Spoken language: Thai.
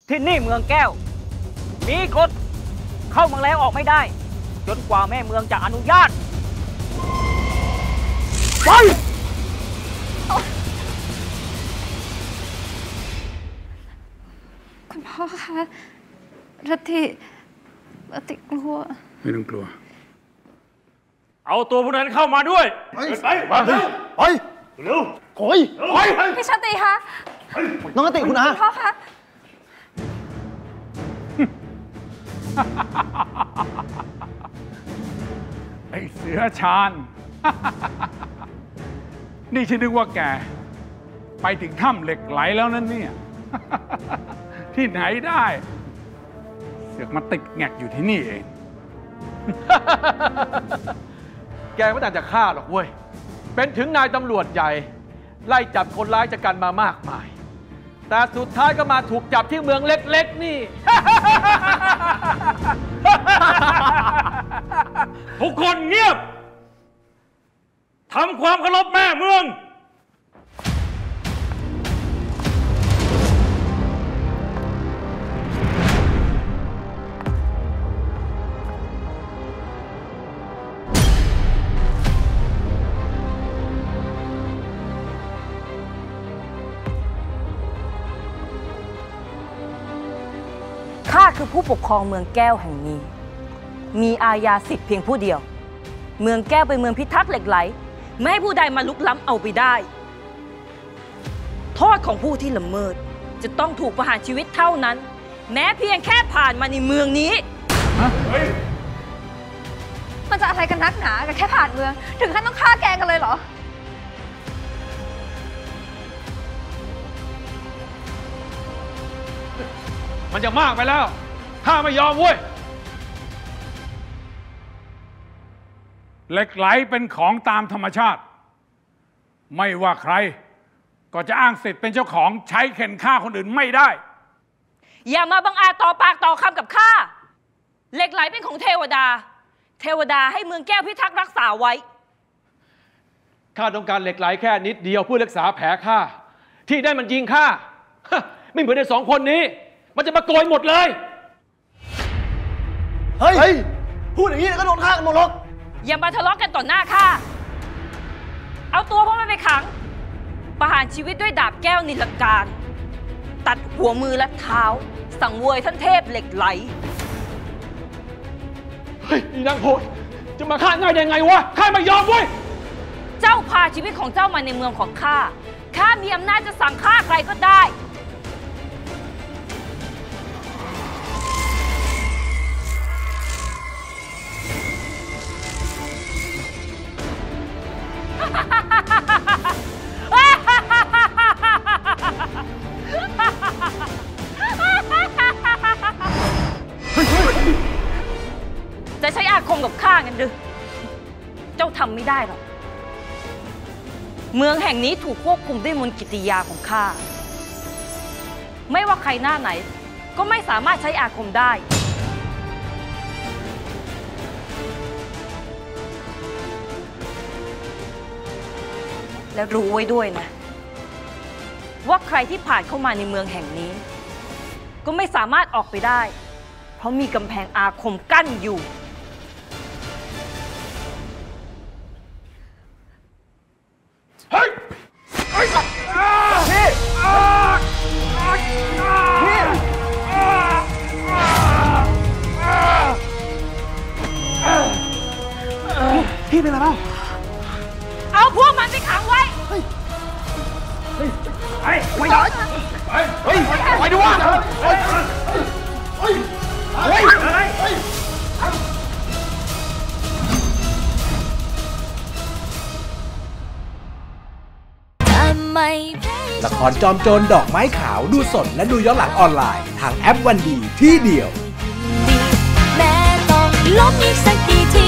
ที่นี่เมืองแก้วมีกฎเข้าเมืองแล้วออกไม่ได้จนกว่าแม่เมืองจะอนุญาตไปคุณพ่อคะรัติกลัวไม่ต้องกลัวเอาตัวพวกนั้นเข้ามาด้วยไปไปเร็วโอยพี่ชาติคะน้องกติคุณอาพ่อคะไอ้เสือชาญ นี่ฉันนึกว่าแกไปถึงถ้ำเหล็กไหลแล้วนั่นเนี่ย ที่ไหนได้เสือกมาติดแงกอยู่ที่นี่เองแกไม่ต่างจากข้าหรอกเว้ยเป็นถึงนายตำรวจใหญ่ไล่จับคนร้ายจากกันมามากมายแต่สุดท้ายก็มาถูกจับที่เมืองเล็กๆนี่ ทุกคนเงียบทำความเคารพแม่เมืองข้าคือผู้ปกครองเมืองแก้วแห่งนี้มีอาญาสิทธิ์เพียงผู้เดียวเมืองแก้วเป็นเมืองพิทักษ์เหล็กไหลไม่ให้ผู้ใดมาลุกล้ำเอาไปได้โทษของผู้ที่ละเมิดจะต้องถูกประหารชีวิตเท่านั้นแม้เพียงแค่ผ่านมาในเมืองนี้มันจะอะไรกันนักหนากับแค่ผ่านเมืองถึงขั้นต้องฆ่าแกงกันเลยเหรอมันจะมากไปแล้วข้าไม่ยอมเว้ยเหล็กไหลเป็นของตามธรรมชาติไม่ว่าใครก็จะอ้างสิทธิ์เป็นเจ้าของใช้เข็นฆ่าคนอื่นไม่ได้อย่ามาบังอาจต่อปากต่อคำกับข้าเหล็กไหลเป็นของเทวดาเทวดาให้เมืองแก้วพิทักษ์รักษาไว้ข้าต้องการเหล็กไหลแค่นิดเดียวเพื่อรักษาแผลข้าที่ได้มันยิงข้าไม่เหมือนในสองคนนี้มันจะมาโกยหมดเลยเฮ้ยพูดอย่างนี้แล้วก็โดนฆ่ากันหมดหรอกอย่ามาทะเลาะกันต่อหน้าข้าเอาตัวพวกมันไปขังประหารชีวิตด้วยดาบแก้วนิลการตัดหัวมือและเท้าสังเวยท่านเทพเหล็กไหลเฮ้ยนางโหดจะมาฆ่าง่ายได้ไงวะข้าไม่ยอมเว้ยเจ้าพาชีวิตของเจ้ามาในเมืองของข้าข้ามีอำนาจจะสั่งฆ่าใครก็ได้จะใช้อาคมกับข้างั้นหรือเจ้าทำไม่ได้หรอกเมืองแห่งนี้ถูกควบคุมด้วยมนต์กิตติยาของข้าไม่ว่าใครหน้าไหนก็ไม่สามารถใช้อาคมได้และรู้ไว้ด้วยนะว่าใครที่ผ่านเข้ามาในเมืองแห่งนี้ก็ไม่สามารถออกไปได้เพราะมีกำแพงอาคมกั้นอยู่เฮ้ยพี่เป็นอะไรบ้างเอาพวกมันไปขังไว้ไม่ได้ไปดูว่าละครจอมโจรดอกไม้ขาวดูสดและดูย้อนหลังออนไลน์ทางแอปวันดีที่เดียวแม้ต้องล้มอีกสักกี่ที